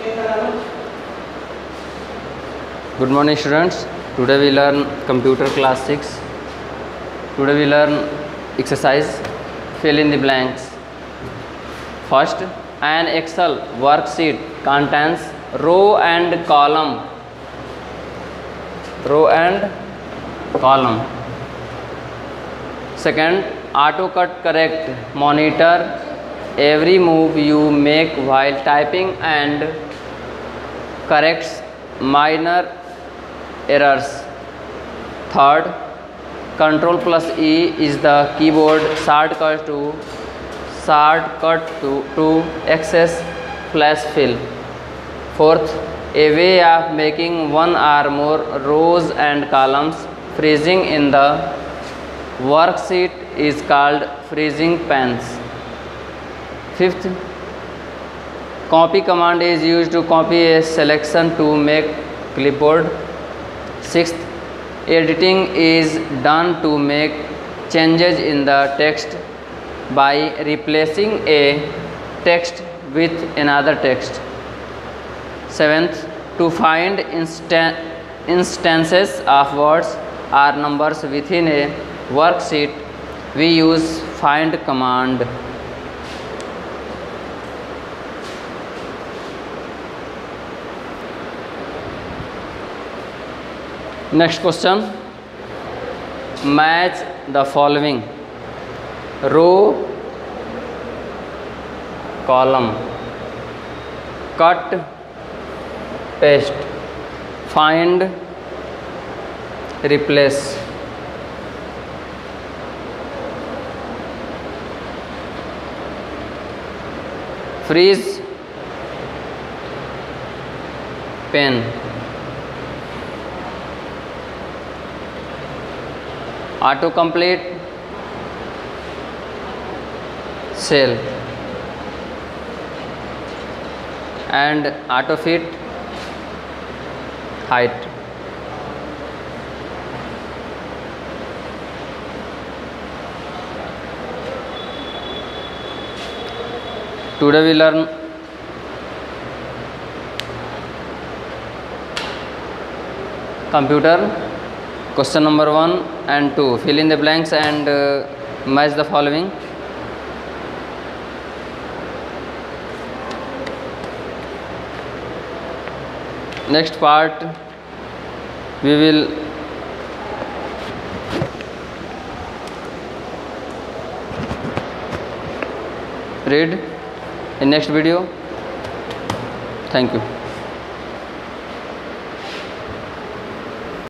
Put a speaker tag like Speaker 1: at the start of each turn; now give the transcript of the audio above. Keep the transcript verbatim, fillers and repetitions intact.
Speaker 1: Good morning students. Today we learn computer class six. Today we learn exercise fill in the blanks. First, an Excel worksheet contains row and column. Row and column. Second, AutoCut correct. Monitor every move you make while typing and corrects minor errors. Third, Control plus E is the keyboard shortcut to shortcut to, to access flash fill. Fourth, a way of making one or more rows and columns freezing in the worksheet is called freezing panes. Fifth, copy command is used to copy a selection to make clipboard. Sixth, editing is done to make changes in the text by replacing a text with another text. Seventh, to find instan instances of words or numbers within a worksheet, we use find command. Next question, match the following: row, column, cut, paste, find, replace. Freeze, pen. Autocomplete, cell, and autofit, height. Today we learn computer. Question number one and two. Fill in the blanks and uh, match the following. Next part we will read in next video. Thank you.